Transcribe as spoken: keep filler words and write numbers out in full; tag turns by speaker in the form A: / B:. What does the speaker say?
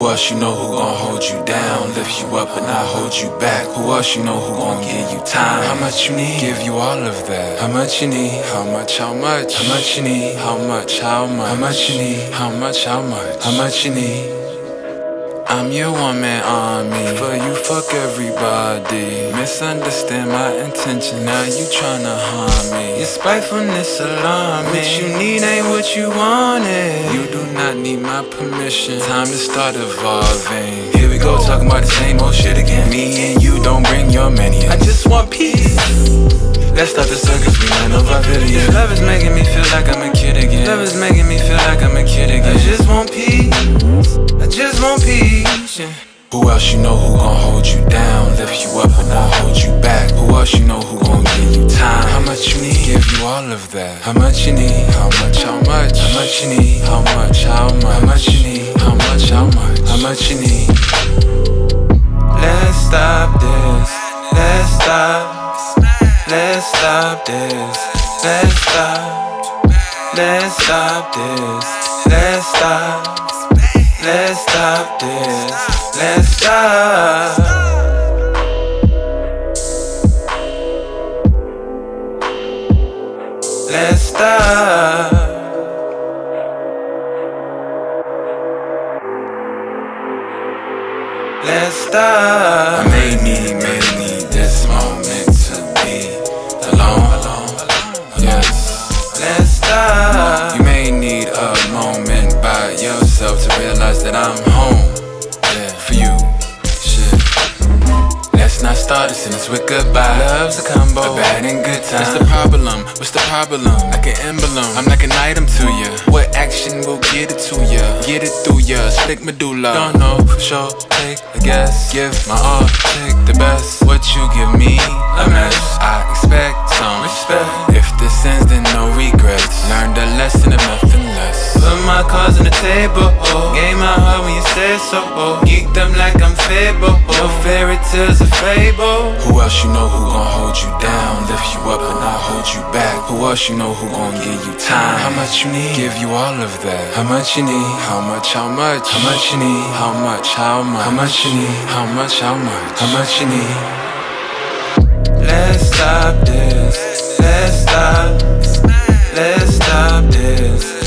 A: Who else you know who gon' hold you down, lift you up and not hold you back? Who else you know who gon' give you time? How much you need? Give you all of that. How much you need? How much? How much? How much you need? How much? How much? How much you need? How much? How much? How much you need? I'm your one-man army. For you, fuck everybody. Misunderstand my intention, now you tryna harm me. Your spitefulness alarming. What you need ain't what you wanted. You do not need my permission. Time to start evolving. Here we go, talking about the same old shit again. Me and you don't bring your many. I just want peace. Let's start the circus, we land over Villiers. Love is making me feel like I'm a kid again. Love is making me feel like I'm a kid again. I just want peace. I just want peace, yeah. Who else you know who gon' hold you down, lift you up and not hold you back? Who else you know who gon' give you time? How much you need? Give you all of that. How much you need? How much? How much? How much you need? How much? How much? How much you need? How much? How much? How much you need? Let's stop this. Let's stop. Let's stop this. Let's stop. Let's stop this. Let's stop. Let's stop this. Let's stop. Let's stop. Let's stop. I may need, may need this moment to be alone, alone, alone. Yes. Let's stop. You may need a moment by yourself to realize that I'm home. Yeah, for you. Shit. Let's not start this sentence with goodbye. Love's a combo, a bad and good time. What's the problem? What's the problem? Like an emblem, I'm like an item to you. What action will get it to you? Get it through ya, stick medulla. Don't know for sure, take a guess. Give my all, take the best. What you give me, a mess. I expect some respect. If this ends, then no regrets. Learned a lesson of nothing less. Put my cards on the table, oh. Gave my heart when you said so, oh. Geeked them like I'm fable, oh. No fairy tales are fable. Who else you know who gon' hold you down, lift you up and not hold you back? Who else you know who gon' give you time? How much you need? Give you all of that. How much you need? How much? How much? How much you need? How much? How much? How much you need? How much? How much? How much you need? Let's stop this. Let's stop. Let's stop this.